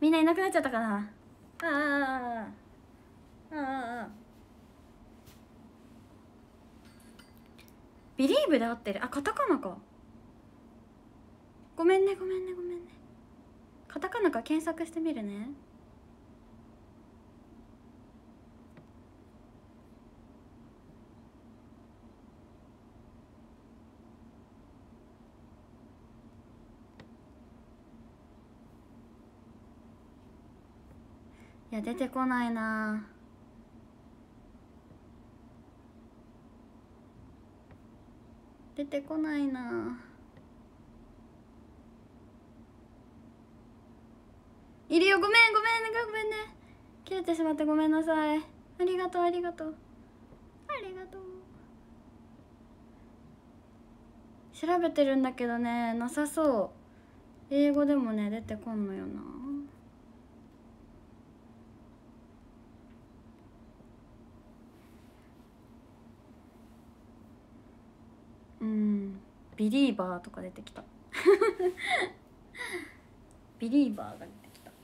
みんないなくなっちゃったかな。あビリーブで合ってる。あ、カタカナか。ごめんね。カタカナか検索してみるね。いや出てこないな。出てこないな。いるよ。ごめんね。切れてしまってごめんなさい。ありがとう。調べてるんだけどね、なさそう。英語でもね出てこんのよな。ビリーバーとか出てきた。ビリーバーが出てきた。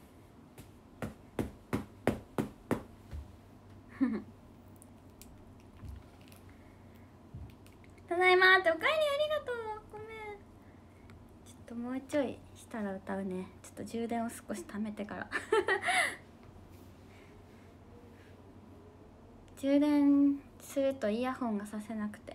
ただいまって、おかえりありがとう。ごめん。ちょっともうちょいしたら歌うね。ちょっと充電を少し貯めてから充電するとイヤホンがさせなくて。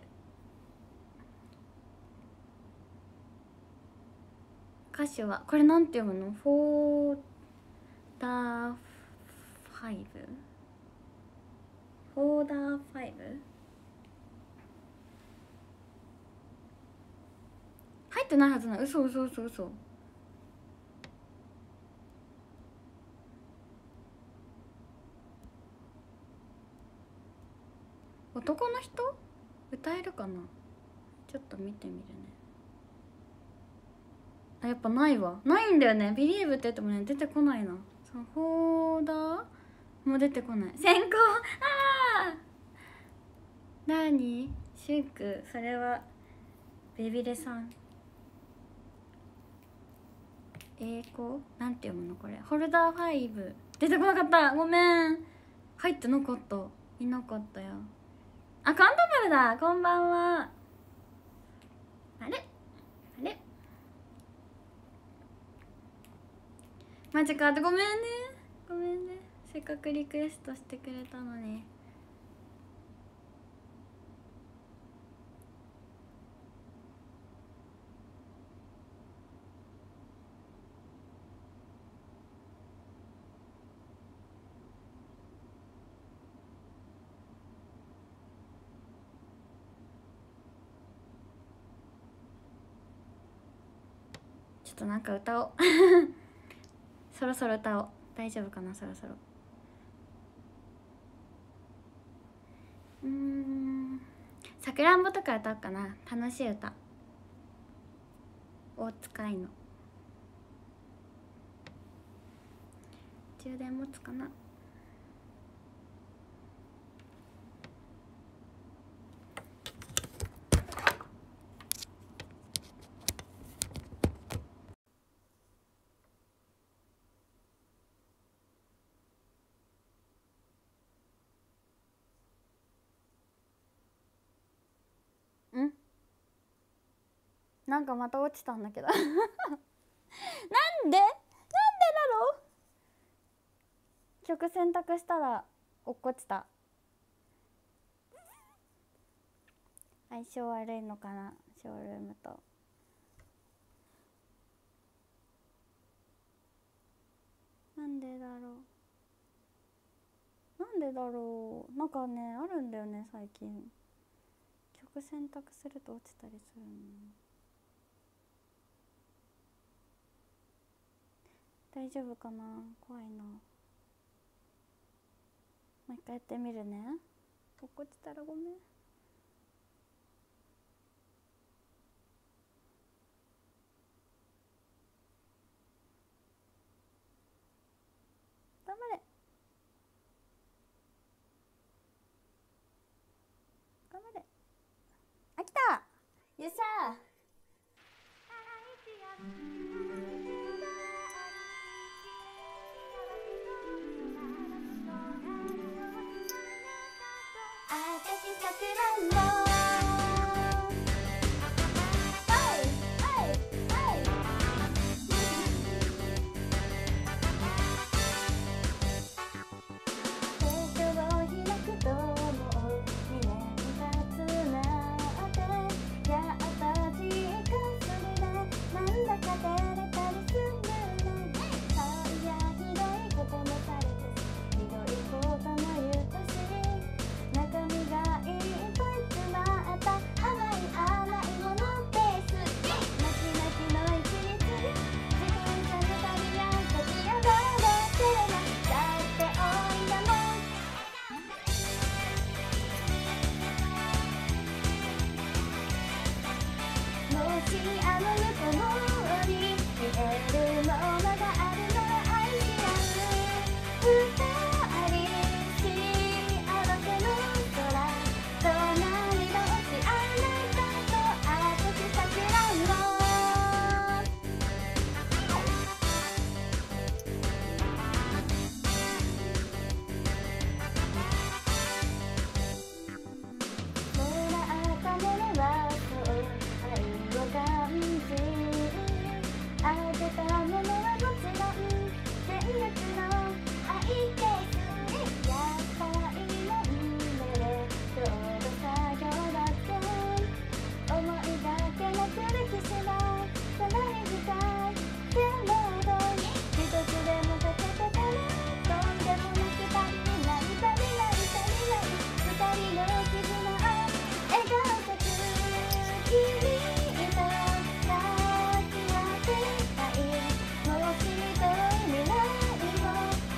歌詞はこれなんて読むの？フォーダーファイブ？フォーダーファイブ？入ってないはずな。嘘。男の人歌えるかな。ちょっと見てみるね。あ、やっぱないわ。ないんだよね。ビリーブって言ってもね出てこないな。そのフォーダーも出てこない。先行。ああ、なにシュンク、それはベビレさん。英語なんて読むのこれ。ホルダー5出てこなかった。ごめん。入ってなかった。いなかったよ。あ、カントマルだ。こんばんは。あれマジか。ごめんね。せっかくリクエストしてくれたのに。ちょっとなんか歌おうそろそろ歌おう。大丈夫かな。そろそろさくらんぼとか歌おうかな。楽しい歌。大塚愛の。充電持つかな。なんかまた落ちたんだけどなんでだろう。曲選択したら落っこちた。相性悪いのかな、ショールームと。なんでだろう。なんかねあるんだよね最近。曲選択すると落ちたりするの。大丈夫かな。怖いな。もう一回やってみるね。落っこちたらごめん。頑張れ。あ、来た。よっしゃ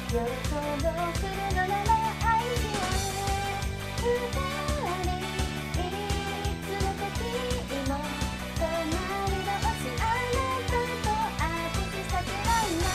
予想どうするのなら愛し合う二人いつの時も隣同士あなたと握手したくないの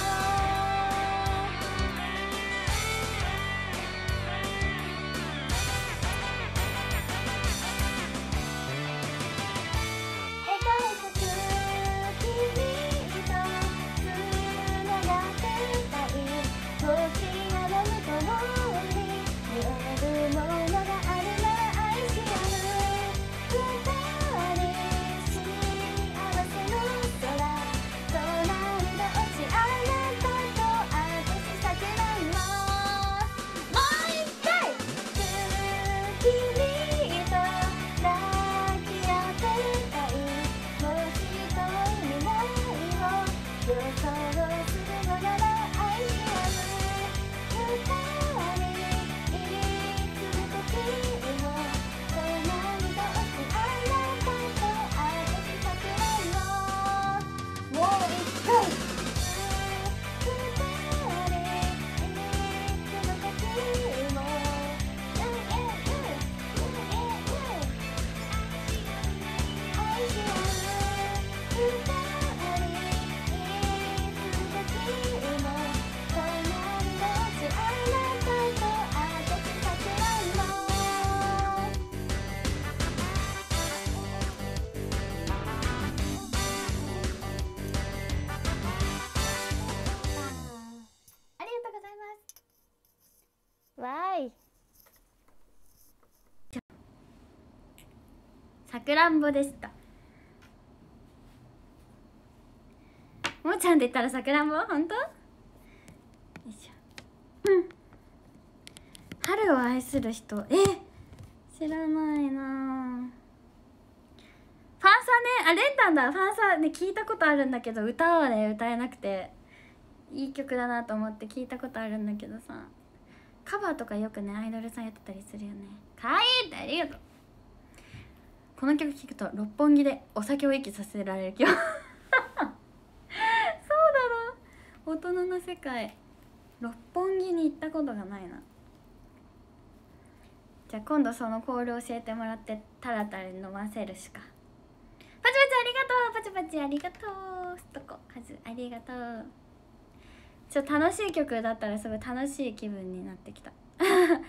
描いてく君とつながっていたい星などにともに見えるものがあるなら愛し合う二人幸せの空隣同士あなたと握手したくないのもう一回君と抱き合っていたいもし遠い未来を予想するのなら愛し合う二人いつの時も隣同士あなたと握手したくないのもう一回二人いつの時も愛し合う二人いつの時も隣同士あなたと握手したくないのありがとうございますわーいさくらんぼでした。もーちゃんって言ったらさくらんぼ本当？よいしょ。春を愛する人知らないな。ファンサね、あ、レンタンだ。ファンサね聞いたことあるんだけど歌はね歌えなくて、いい曲だなと思って聞いたことあるんだけどさ、カバーとかよくねアイドルさんやってたりするよね。かわいいってありがとう。この曲聴くと六本木でお酒を息させられる曲そうだろ、大人の世界。六本木に行ったことがないな。じゃあ今度そのコール教えてもらってタラタラ飲ませるしか。パチパチありがとう、パチパチありがとう、すとこカズありがとう。楽しい曲だったらすごい楽しい気分になってきたシーバス音符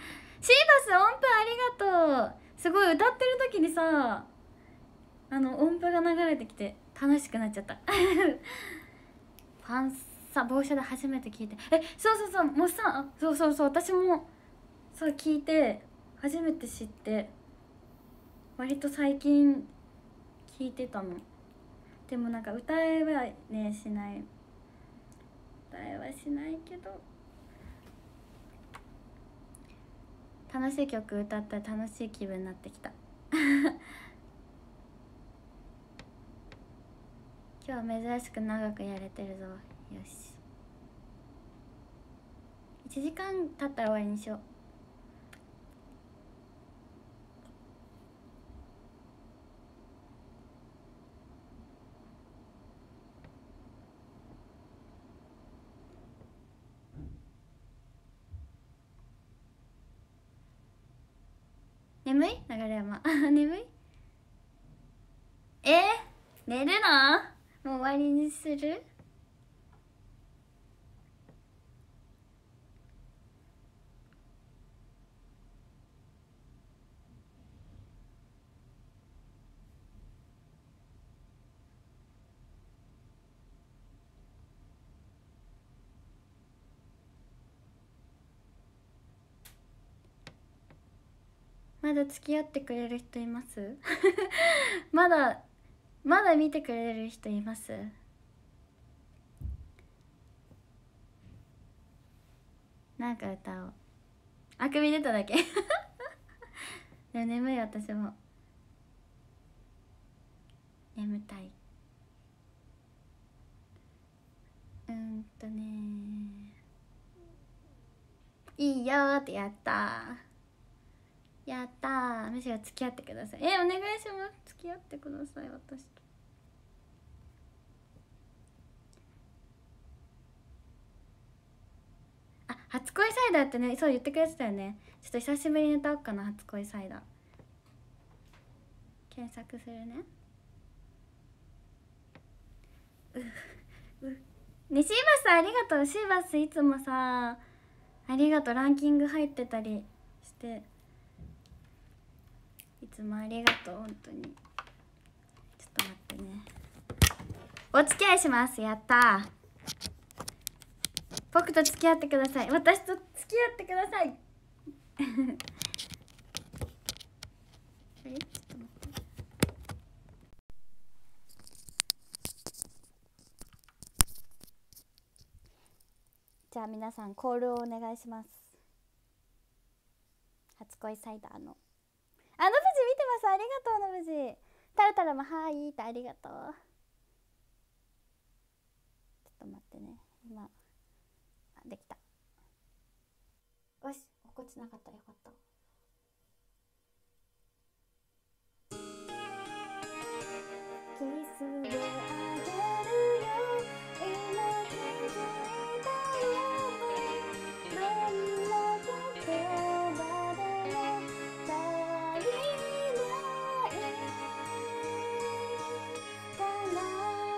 ありがとう。すごい歌ってる時にさ音符が流れてきて楽しくなっちゃったファンサ帽子で初めて聞いて、そうもうさ、そう私もそう聞いて初めて知って、割と最近聞いてたの。でもなんか歌えはねしない、歌えはしないけど楽しい曲歌ったら楽しい気分になってきた今日は珍しく長くやれてるぞ。よし、1時間経ったら終わりにしよう。眠い流山眠い寝るの？もう終わりにする？まだ付き合ってくれる人いますまだ見てくれる人います？なんか歌おう。あくび出ただけでも眠い、私も眠たい。いいよーってやったー、やったー。むしろ付き合ってください。お願いします。付き合ってください、私と。 初恋サイダーってね、そう言ってくれてたよね。ちょっと久しぶりに歌おうかな、初恋サイダー。検索するね。ね、シーバスありがとう。シーバスいつもさ、ありがとう。ランキング入ってたりしていつもありがとう、本当に。ちょっと待ってね。お付き合いします。やったー。僕と付き合ってください。私と付き合ってください。ちょっと待って。じゃあ皆さんコールをお願いします。初恋サイダーののぶじ見てます。ありがとうのぶじ。タルタルもはーいってありがとう。ちょっと待ってね、今できた。よし、心地なかったらよかった。キスをあげるよ、今気づいたよ。どんな言葉でも足りないかな。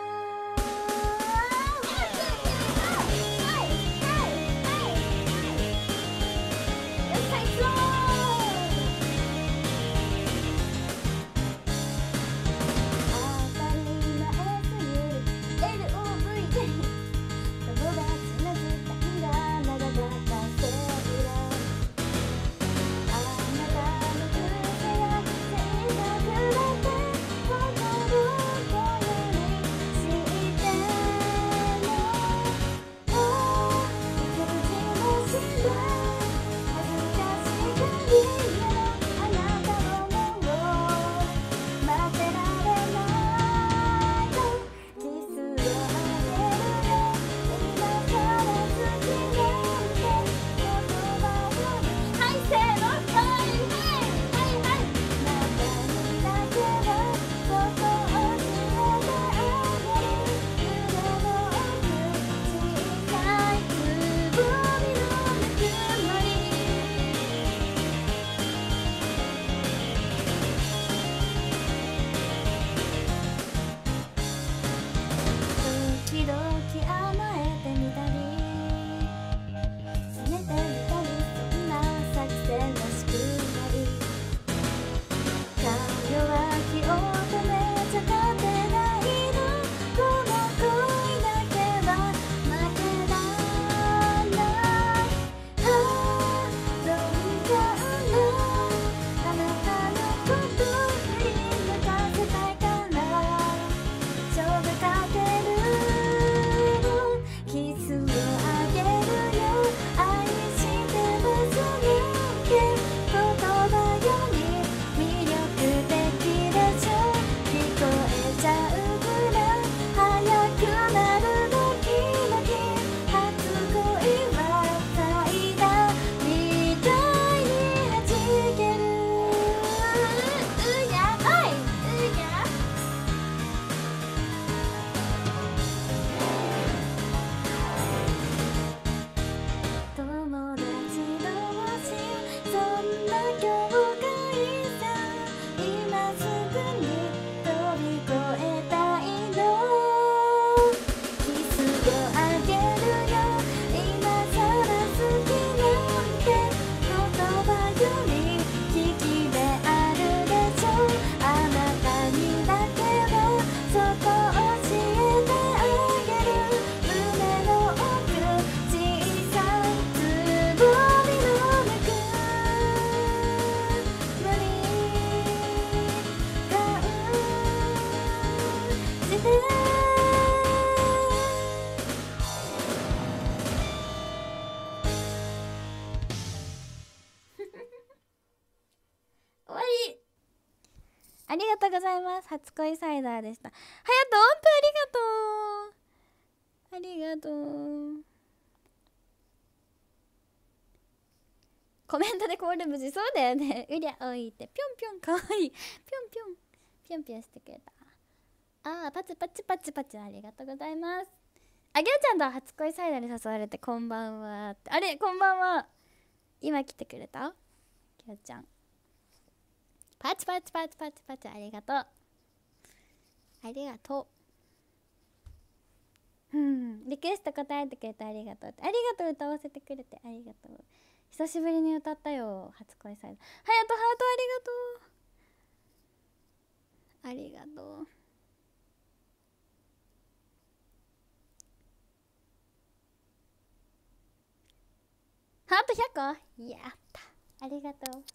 ありがとうございます。初恋サイダーでした。はやと音符ありがとう。ありがとう。コメントでコール無事。そうだよね。うりゃおいってぴょんぴょんかわいい。ぴょんぴょんぴょんぴょんしてくれた。あーパチパチパチパチありがとうございます。 あげおちゃんと初恋サイダーに誘われてこんばんはって。あれこんばんは。今来てくれたあげおちゃん。パチパチパチパチパチ、ありがとうありがとう。リクエスト答えてくれてありがとうって。ありがとう、歌わせてくれてありがとう。久しぶりに歌ったよ、初恋サイダー。ハヤトハートありがとう。ありがとう。ハート100個やった、ありがとう。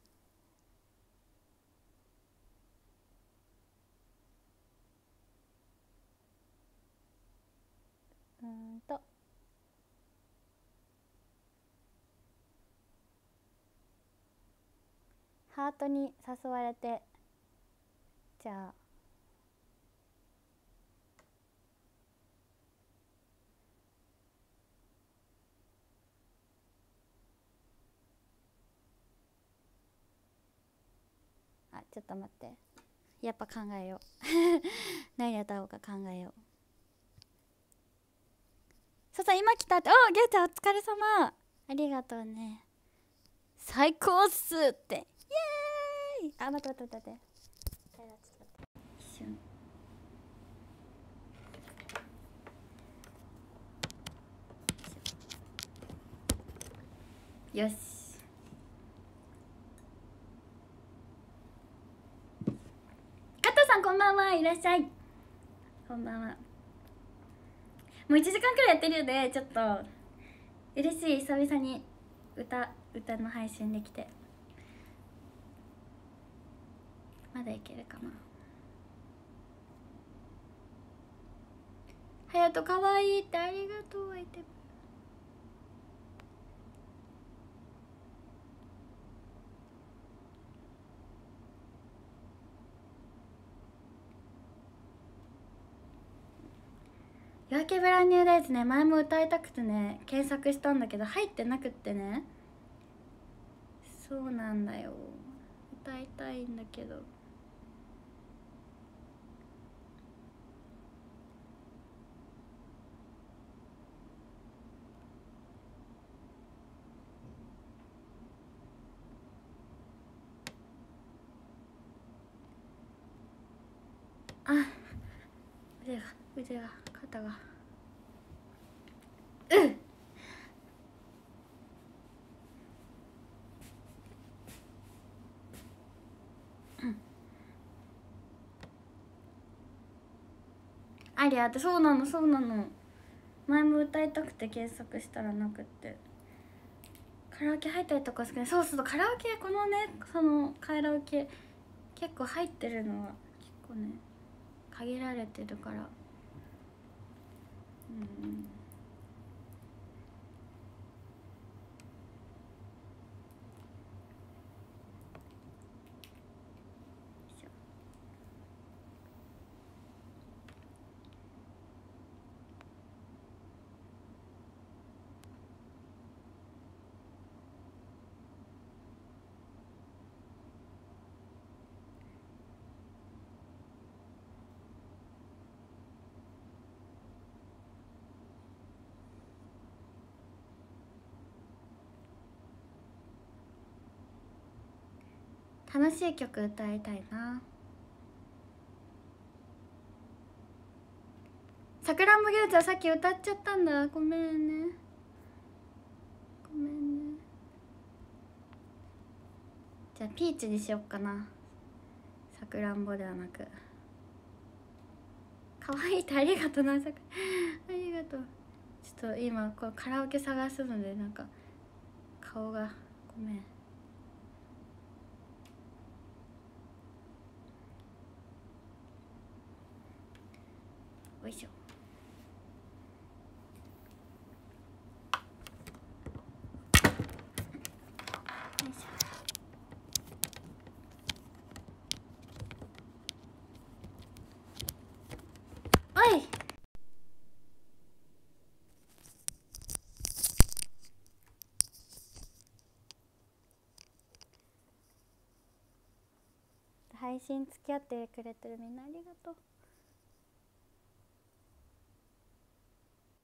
ハートに誘われて、じゃあちょっと待って、やっぱ考えよう何やった方が考えよう。そうそう、今来たって。おゲウちゃんお疲れ様、ありがとうね、最高っすって、イエーイ。待って待って待って、一瞬。よし、加藤さんこんばんは、いらっしゃい、こんばんは。もう1時間くらいやってるよね。ちょっと嬉しい、久々に歌の配信できて。まだいけるかな。はやとかわいいって、ありがとう。アイテム夜明けブランニューデイズね、前も歌いたくてね検索したんだけど入ってなくってね。そうなんだよ、歌いたいんだけど。腕が肩がありゃって。そうなのそうなの、前も歌いたくて検索したらなくって。カラオケ入ったりとか好きね。そうそう、カラオケ、このね、そのカラオケ結構入ってるのは結構ね限られてるから。楽しい曲歌いたいな。さくらんぼギューツはさっき歌っちゃったんだ、ごめんねごめんね。じゃあピーチにしよっかな、さくらんぼではなく。かわいいって、ありがとうな、ありがとう。ちょっと今こうカラオケ探すのでなんか顔がごめん。おいしょ。よいしょ。おい、配信付き合ってくれてるみんなありがとう。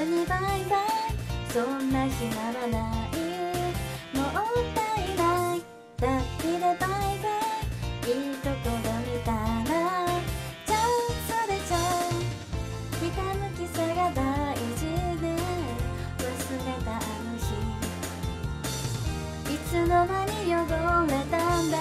にバイバイ、そんな日ならない、もったいない、だけでバイバイ、いいところ見たらチャンスでしょ、ひたむきさが大事で忘れたあの日、いつの間に汚れたんだ、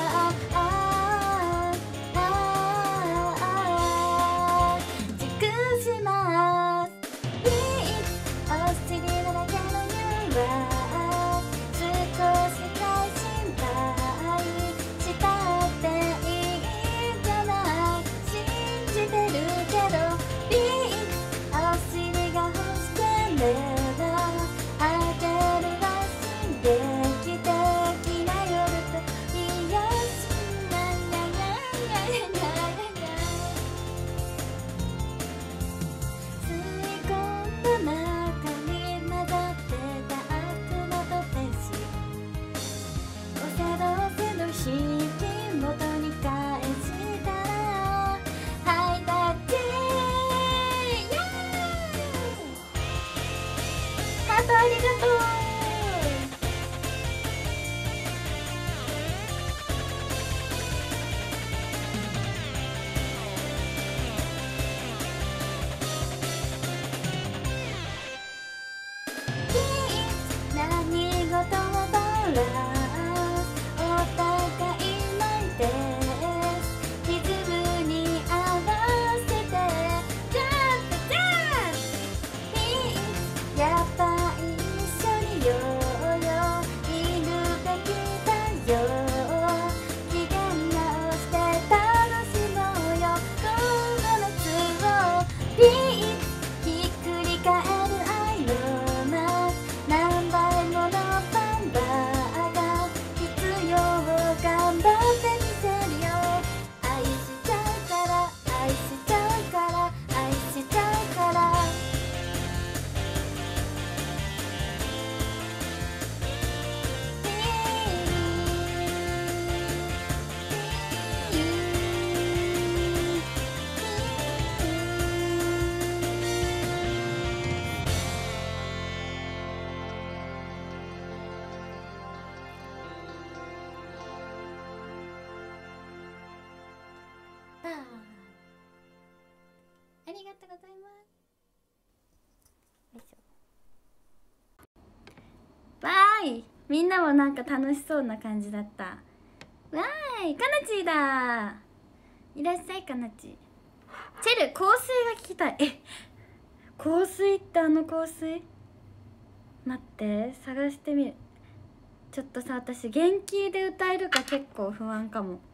熟します、ビーッお尻だらけのニューは少しくらい心配したっていいんじゃない、信じてるけどビーッお尻が欲してんだよな、あげるわ刺激的な夜と癒やしなややややややや、吸い込んだ中に混ざってた悪魔と天使、おせどせどしき元に返したらハイタッチ、イエーイ、ハートありがとう。何事もバランス、お互いマイペース、リズムに合わせてジャンプジャンプ、やっぱ一緒にいようよ、いるべきだよ、機嫌直して楽しもうよ、この夏をピーひっくり返る愛のな何倍ものバンバーが必要、頑張ってみせるよ、愛しちゃうから愛しちゃうから愛しちゃうから、ありがとうございます。よいしょ。わーい、みんなもなんか楽しそうな感じだった。わーい、かなちーだ、いらっしゃいかなち。チェル、香水が聞きたい。香水ってあの香水、待って探してみる。ちょっとさ、私元気で歌えるか結構不安かも。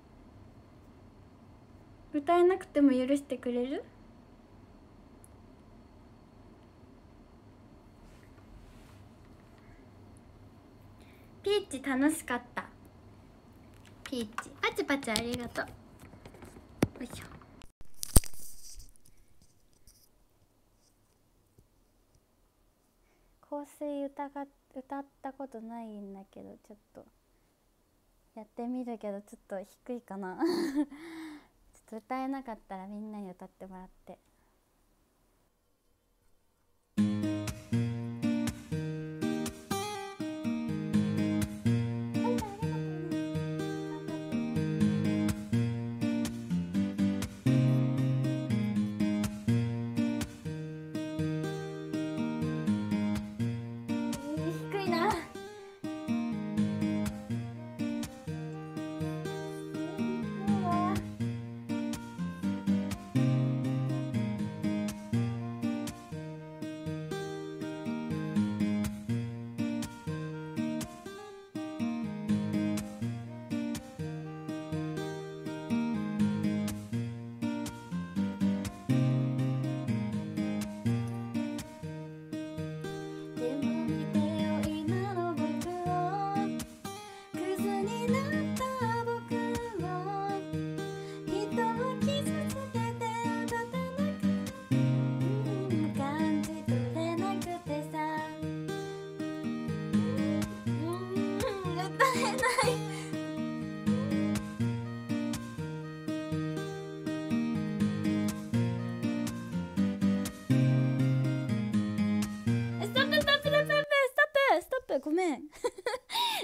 歌えなくても許してくれる？ピーチ楽しかった。ピーチパチパチありがとう。よいしょ。香水歌ったことないんだけど、ちょっとやってみるけど、ちょっと低いかな。ちょっと歌えなかったらみんなに歌ってもらって。低いな。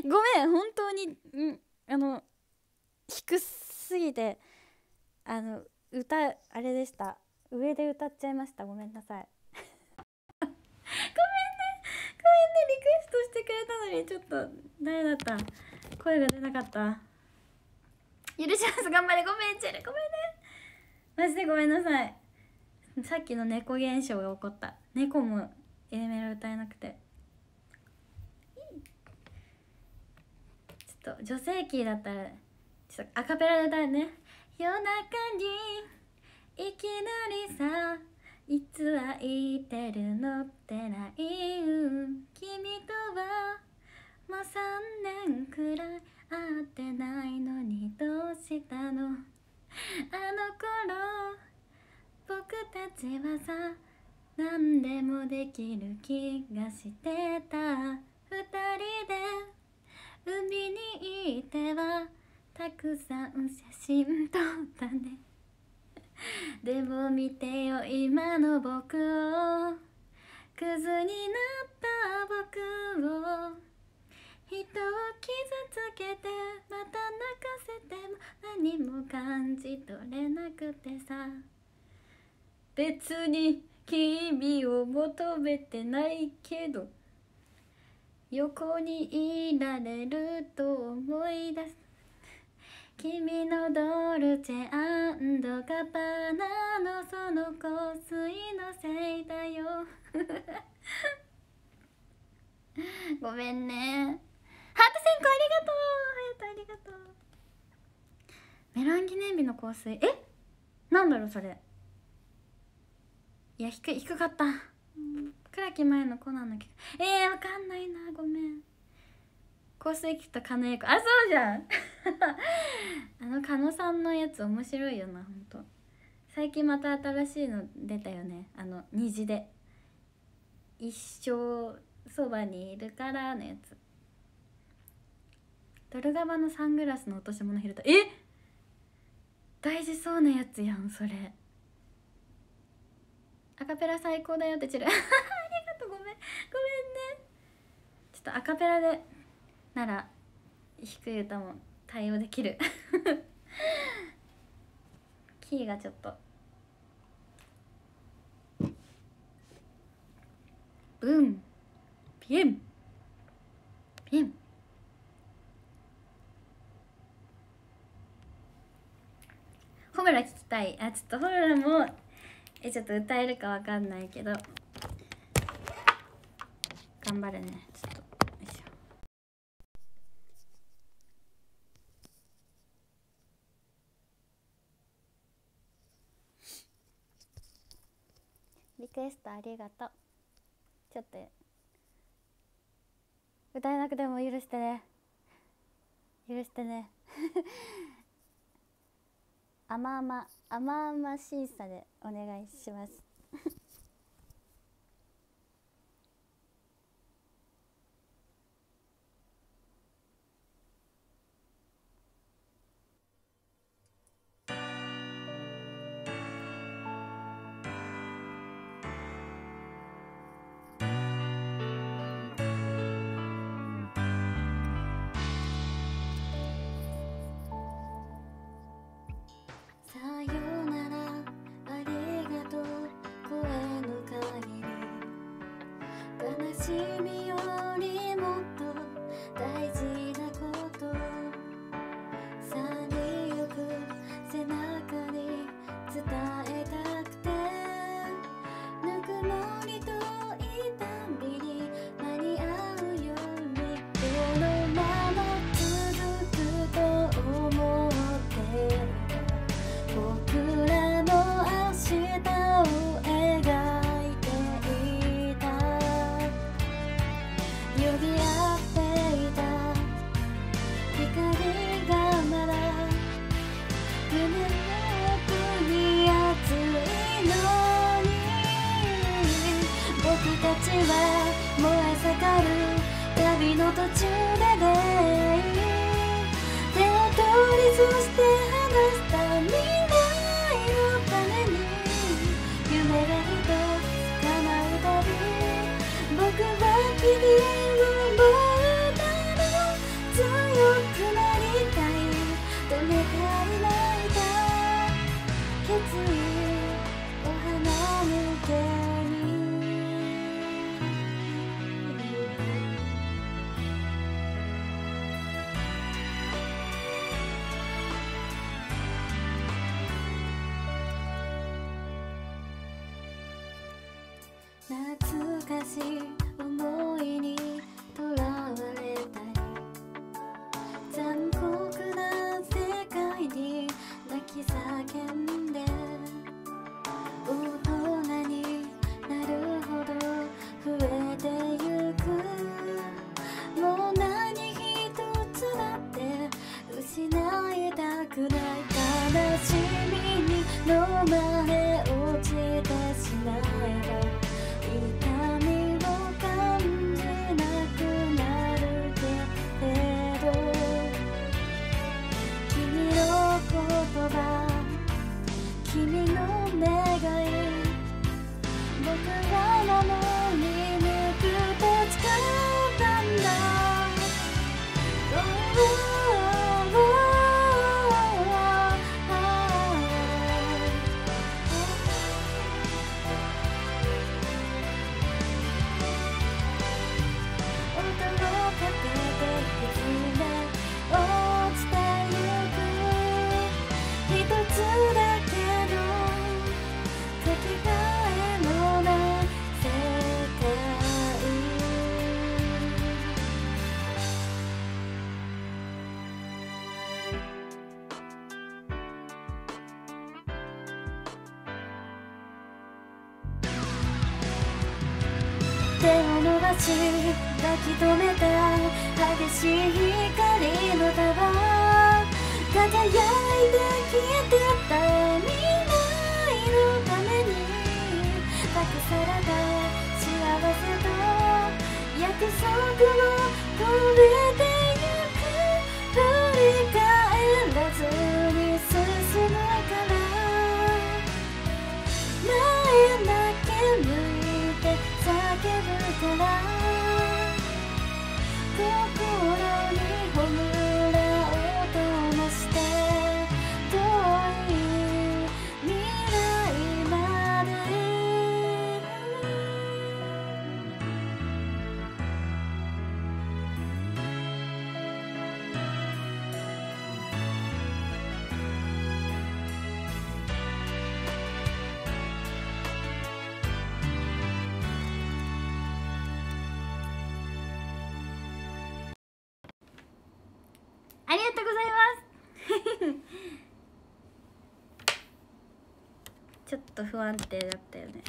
ごめん、本当に低すぎて歌あれでした。上で歌っちゃいました。ごめんなさいごめんね、リクエストしてくれたのにちょっと誰だった、声が出なかった。許します、頑張れ。ごめんチェル、ごめんね、マジでごめんなさい。さっきの猫現象が起こった。猫も A メロ歌えなくて、ちょっと女性キーだったらちょっとアカペラで歌うね。夜中にいきなりさ、いつはいてるのってない、君とはもう3年くらい会ってないのにどうしたの、あの頃僕たちはさ、何でもできる気がしてた。2人で海に行ってはたくさん写真撮ったねでも見てよ今の僕を、クズになった僕を、人を傷つけてまた泣かせても何も感じ取れなくてさ、別に君を求めてないけど横にいられると思い出す、君のドルチェ&ガバナのその香水のせいだよごめんね。ハート1000個ありがとう。ハヤトありがとう。メラン記念日の香水、なんだろうそれ。いや低かった。倉木前のコナンの曲、わかんないな、ごめん。香水聞くと狩野英孝、そうじゃん狩野さんのやつ面白いよな、ほんと。最近また新しいの出たよね、虹で一生そばにいるからのやつ。ドルガバのサングラスの落とし物拾った、大事そうなやつやんそれ。アカペラ最高だよってチルありがとう、ごめんね。ちょっとアカペラでなら低い歌も対応できるキーがちょっとブンピンピン。ホムラ聞きたい。ちょっとホムラもちょっと歌えるかわかんないけど頑張るね。ちょっとよいしょ。リクエストありがとう。ちょっと歌えなくても許してね甘々しさでお願いしますさよならありがとう声の限り、悲しみよりもっと大事なこと去りゆく背中に伝えたくて、ぬくもりと痛みに間に合うようにこのまま続くと思ってる、僕らの明日を描いていた、呼び合っていた光がまだ胸の奥に熱いのに、僕たちは燃え盛る旅の途中で出会い、手を取りそして離した未来のために、夢が一つ叶うたび僕は君を覚えたの、 懐かしい思いにとらわれたり、残酷な世界に泣き叫んで、大人になるほど増えてゆく。もう何一つだって失いたくない。悲しみに飲まれ落ちてしまえば痛みを感じなくなるけれど、君の言葉、君の願い、僕は守り抜くと誓ったんだ。手を伸ばし抱き留めた激しい光の束、輝いて消えてった未来のために託された幸せと約束を超えてゆく。振り返らずに進むから前だけ向いて叫ぶから、心にほむらを灯して遠い未来まで。ありがとうございます。ちょっと不安定だったよね。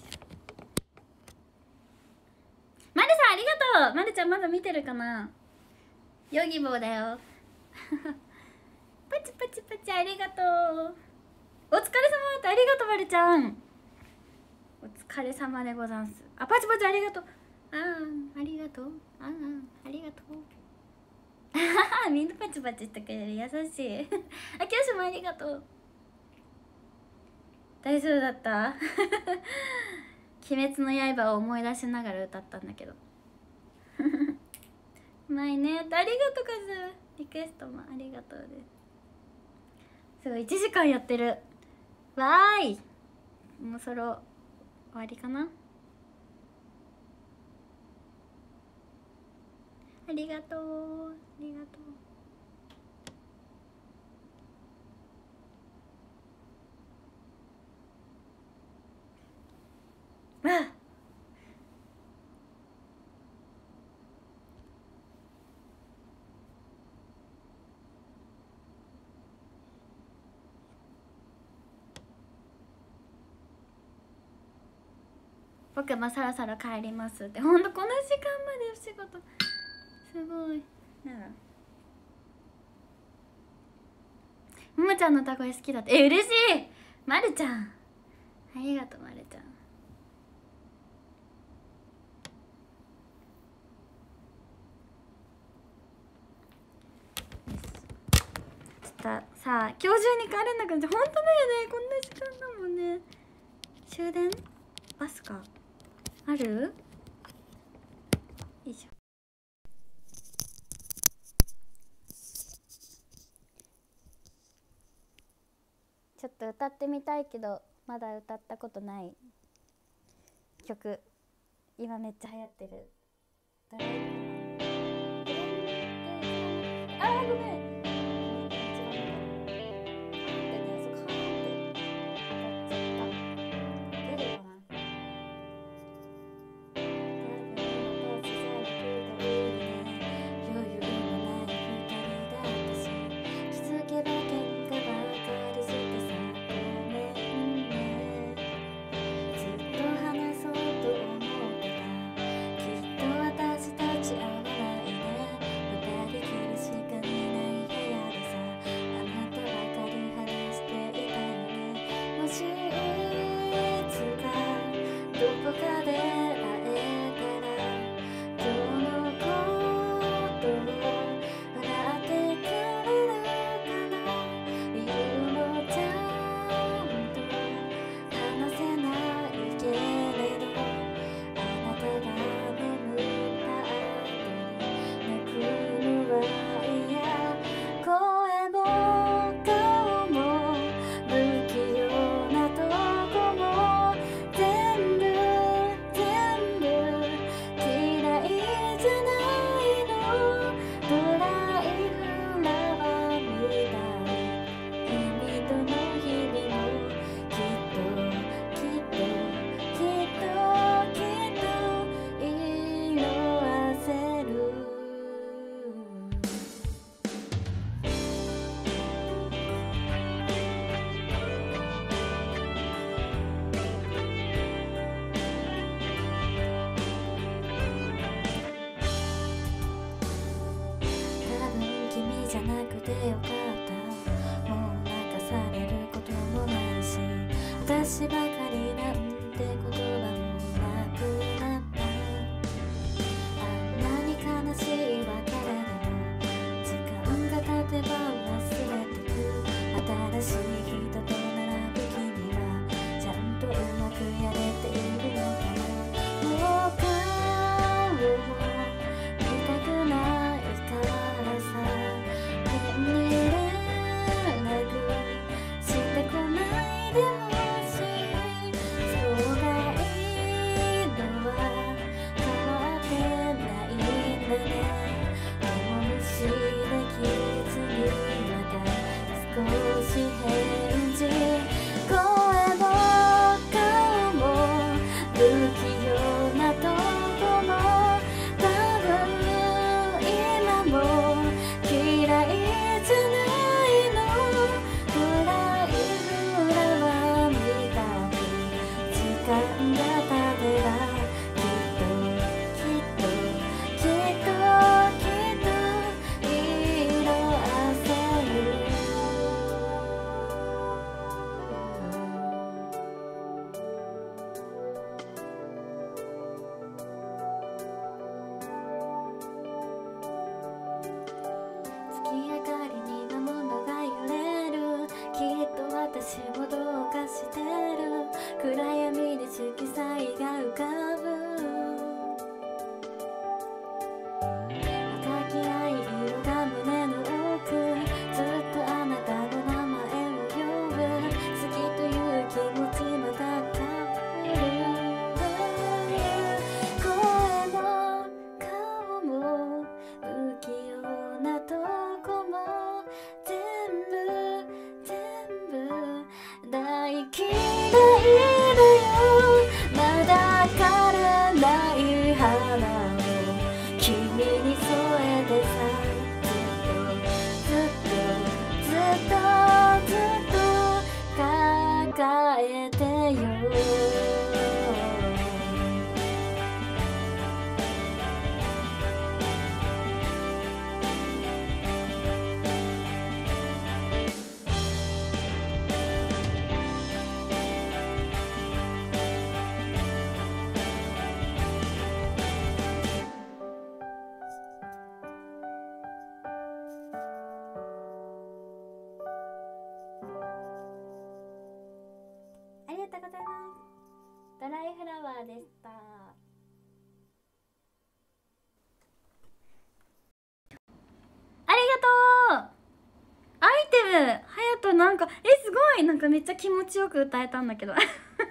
まるさんありがとう。まるちゃんまだ見てるかな。ヨギボーだよ。パチパチパチありがとう。お疲れ様だった。ありがとうまるちゃん。お疲れ様でござんす。あ、パチパチありがとう。ありがとう。ありがとう。みんなパチパチしてくれる。優しい。あ、きよしもありがとう。大丈夫だった。鬼滅の刃を思い出しながら歌ったんだけど。うまいね。ありがとうカズ。リクエストもありがとうです。すごい1時間やってる。わーい。もうそろ終わりかな。ありがとう。ありがとう。あ、僕もそろそろ帰りますって。ほんとこの時間までお仕事すごいなら。ももちゃんの歌声好きだって。嬉しい。まるちゃんありがとう。まるちゃんさあ今日中に帰れなくなっちゃう。本当だよね。こんな時間だもんね。終電バスかある？よいしょ。ちょっと歌ってみたいけどまだ歌ったことない曲、今めっちゃ流行ってるドライブ。あーごめん。 てよかった。もう泣かされることもないし、私ばかりなんて言葉もなくなった。あんなに悲しい別れでも時間が経てば忘れてく。新しい人と並ぶ君はちゃんとうまくやれているのかな。もう顔を見たくないからさ、変に連絡してこないでほしい。そうがいいのは変わってないんだね。重虫できずにまた少し返事。声も顔も不器用なとこも多分今も嫌いじゃないの。暗い裏は見たく時間が経てばきっと色あせる。月明かりには物が揺れる。きっと私もどうかしてる。暗闇で色彩が浮かぶ。赤き愛色が胸の奥。ずっとあなたの名前を呼ぶ。好きという気持ちまた変わる。声も顔も不器用なとこも全部大嫌いだよ。まだ枯れない花を君に添えてさ、ずっと抱えてよ。ありがとうございます。ドライフラワーでした。ありがとう。アイテムはやとなんかすごいなんかめっちゃ気持ちよく歌えたんだけど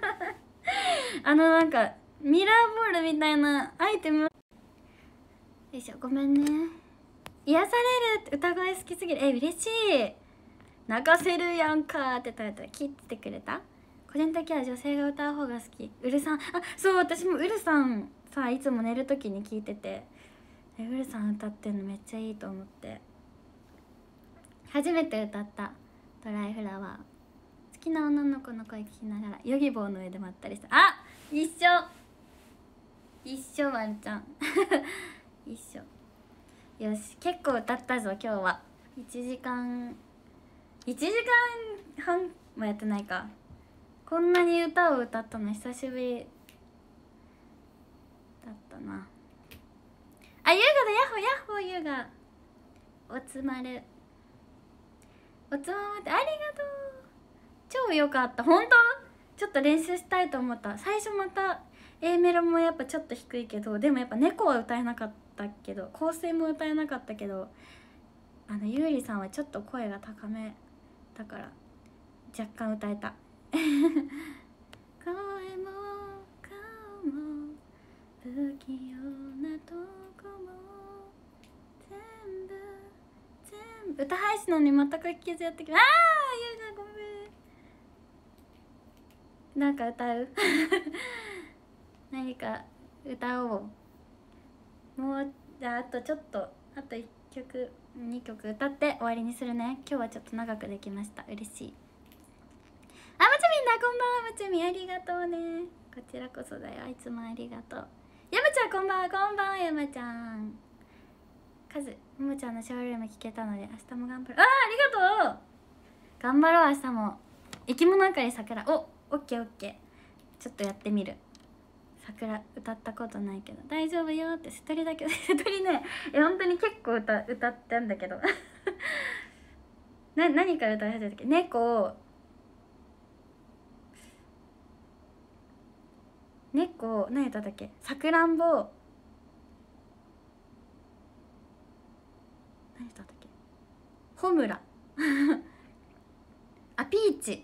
なんかミラーボールみたいなアイテム。よいしょ、ごめんね。癒される歌声好きすぎる。嬉しい。泣かせるやんかって言ったら切ってくれた。個人的には女性が歌う方が好き。ウルさん、そう、私もウルさんさ、いつも寝る時に聞いてて、ウルさん歌ってんのめっちゃいいと思って、初めて歌ったドライフラワー。好きな女の子の声聞きながらヨギボーの上で待ったりした。一緒ワンちゃん一緒。よし、結構歌ったぞ今日は。1時間半もやってないか。こんなに歌を歌ったの久しぶりだったな。優雅だ。ヤッホー優雅。おつまるってありがとう。超良かった。本当ちょっと練習したいと思った。最初また A メロもやっぱちょっと低いけど、でもやっぱ猫は歌えなかったけど、構成も歌えなかったけど、ゆうりさんはちょっと声が高めだから若干歌えた声も顔も不器用なとこも全部歌配信のに全く聞けずやってきまゆうがごめん。なんか歌う何か歌おう。もうじゃああとちょっとあと1曲2曲歌って終わりにするね。今日はちょっと長くできました。嬉しい。むちみんだ、こんばんは。むちみんありがとうね。こちらこそだよ。いつもありがとう。やまちゃんこんばんは。こんばんはやまちゃん。 カズももちゃんのショールーム聞けたので明日も頑張る。ありがとう。頑張ろう明日も。生き物あかり桜、オッケーオッケー。ちょっとやってみる。桜歌ったことないけど大丈夫よって。一人だけ一人ね、本当に結構歌ったんだけど何から歌い始めたっけ。猫何歌ったっけ。さくらんぼ、何歌ったっけ。ホムラあ、ピーチ、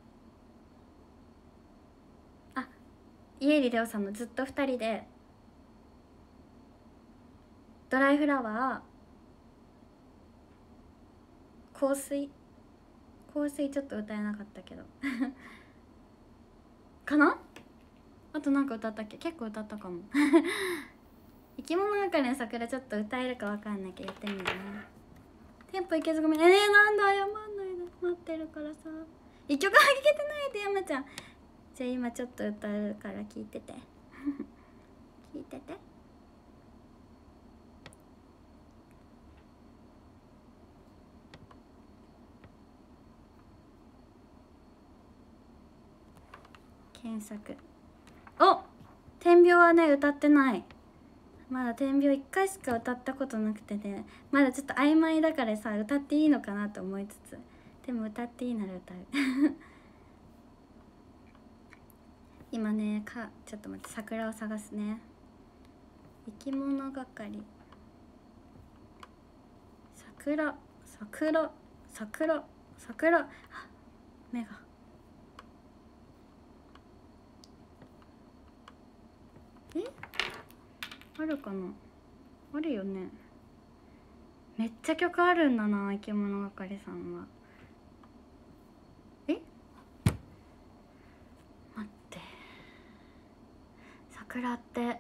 あ、家入レオさんのずっと2人で、ドライフラワー、香水ちょっと歌えなかったけどかな。あとなんか歌ったっけ。結構歌ったかも生き物係の桜ちょっと歌えるかわかんないけどやってみるね。テンポいけずごめん。なんだ謝んないで、待ってるからさ。一曲は聴けてないで山ちゃん。じゃあ今ちょっと歌うから聞いてて聞いてて。検索。お、点描はね歌ってない。まだ点描1回しか歌ったことなくてね、まだちょっと曖昧だからさ、歌っていいのかなと思いつつ、でも歌っていいなら歌う今ねちょっと待って、桜を探すね。生き物係、桜、あ、目があるかな。あるよね。めっちゃ曲あるんだな生き物係さんは。待って、桜って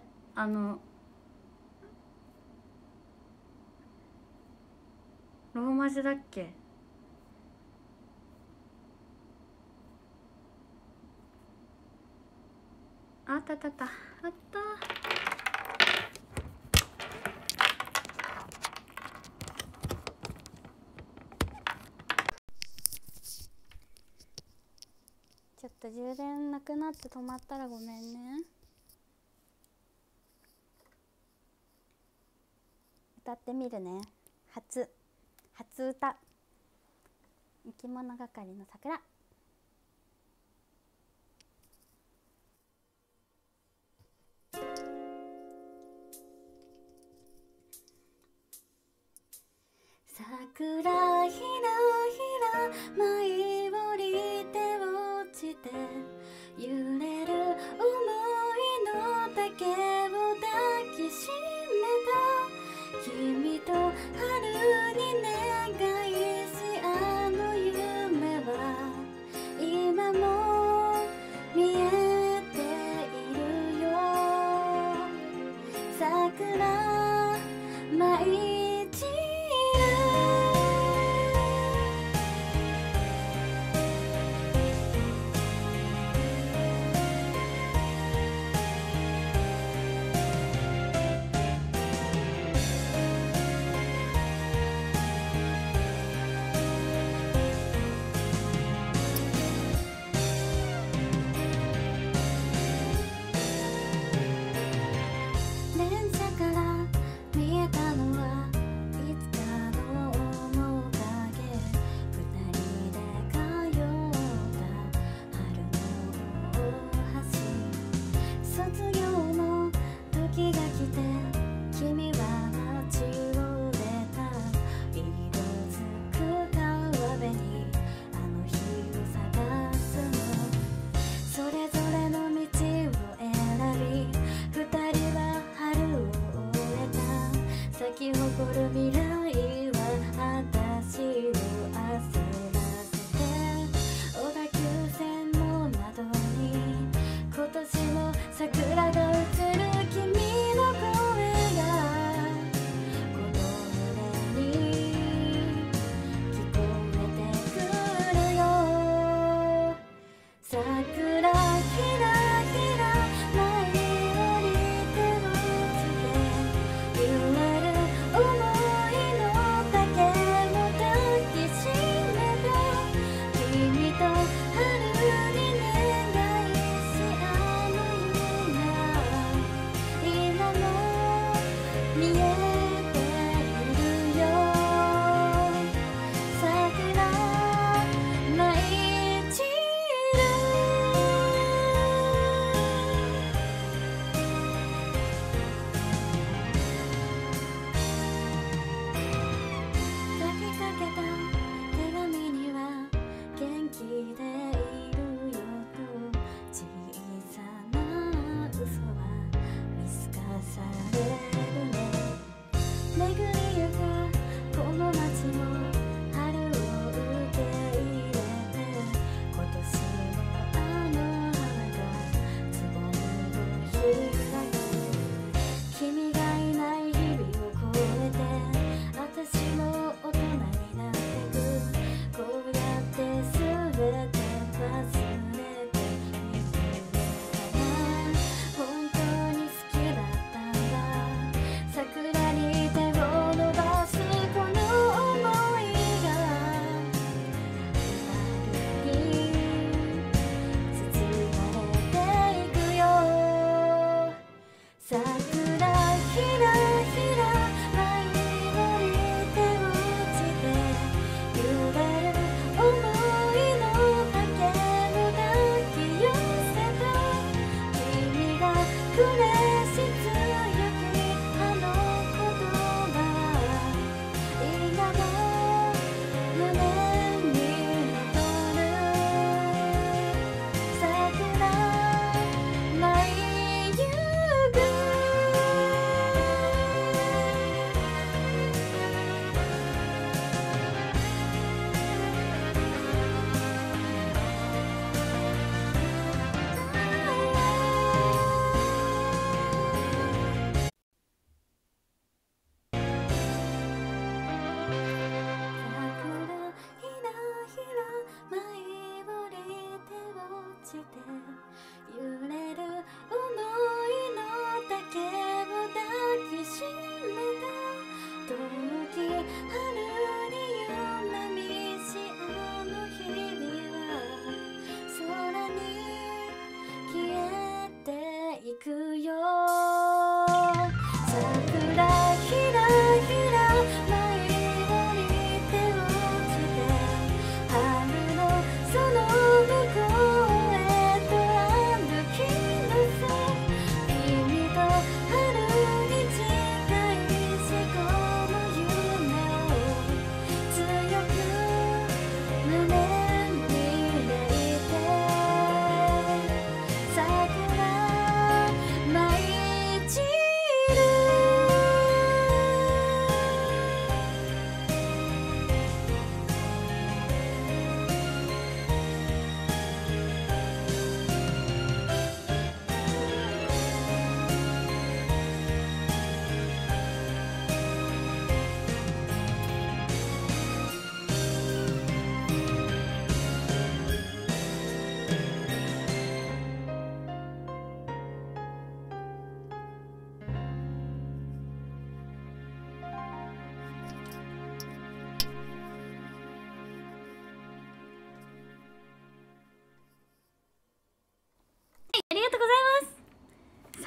ローマ字だっけ。あったあったあった。ちょっと充電なくなって止まったらごめんね。歌ってみるね。初歌、生き物係の桜。桜ひらひら舞い降りて落ちて揺れる想いの丈を抱きしめた君と春に願いし、あの夢は今も見えているよ。桜舞い散る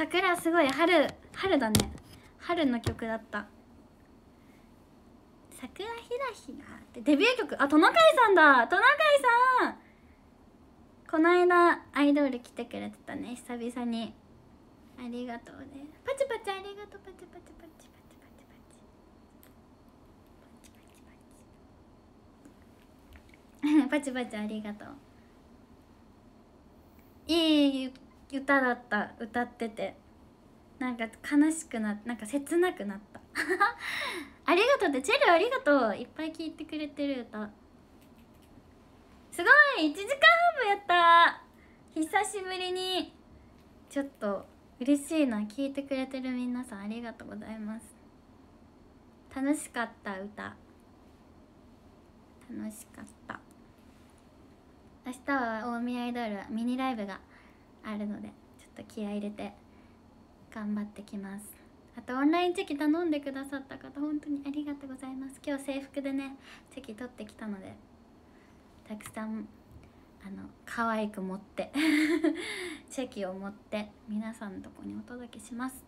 桜すごい春だね。春の曲だった。桜ひらひらってデビュー曲。あ、トナカイさんだ。トナカイさんこの間アイドル来てくれてたね、久々に。ありがとうね。パチパチありがとう。パチパチパチパチパチパチパチパチありがとう。いい歌だった。歌っててなんか悲しくなんか切なくなったありがとうって、チェルありがとう。いっぱい聴いてくれてる歌。すごい1時間半もやった。久しぶりに。ちょっと嬉しいな。聴いてくれてる皆さんありがとうございます。楽しかった。歌楽しかった。明日は大宮アイドルミニライブがあるので、ちょっと気合い入れて頑張ってきます。あとオンラインチェキ頼んでくださった方本当にありがとうございます。今日制服でねチェキ取ってきたので、たくさん可愛く持ってチェキを持って皆さんのとこにお届けします。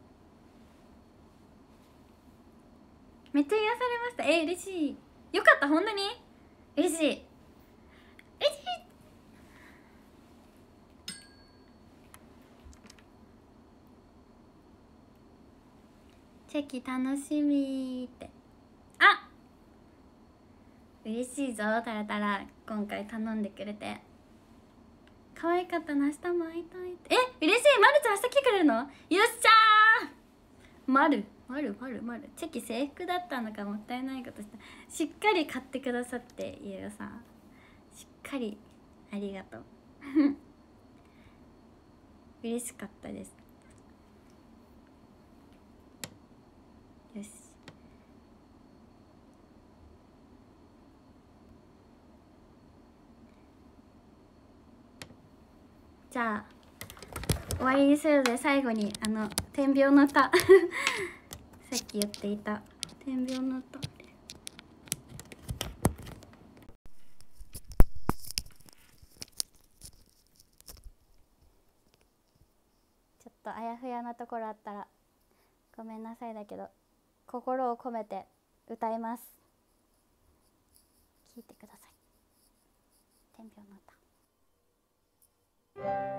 めっちゃ癒されました。嬉しい。よかった。本当に嬉しい。嬉しい。チェキ楽しみって。あ、嬉しいぞ。タラタラ今回頼んでくれて可愛かったな。明日も会いたいって。嬉しい。まるちゃん明日来てくれるの？よっしゃー。まるチェキ制服だったのか。もったいないことした。しっかり買ってくださってゆうさん、しっかりありがとう嬉しかったです。よし、じゃあ終わりにするので、最後に点描の歌さっき言っていた点描の歌、ちょっとあやふやなところあったらごめんなさいだけど、心を込めて歌います。聴いてください。点描の歌。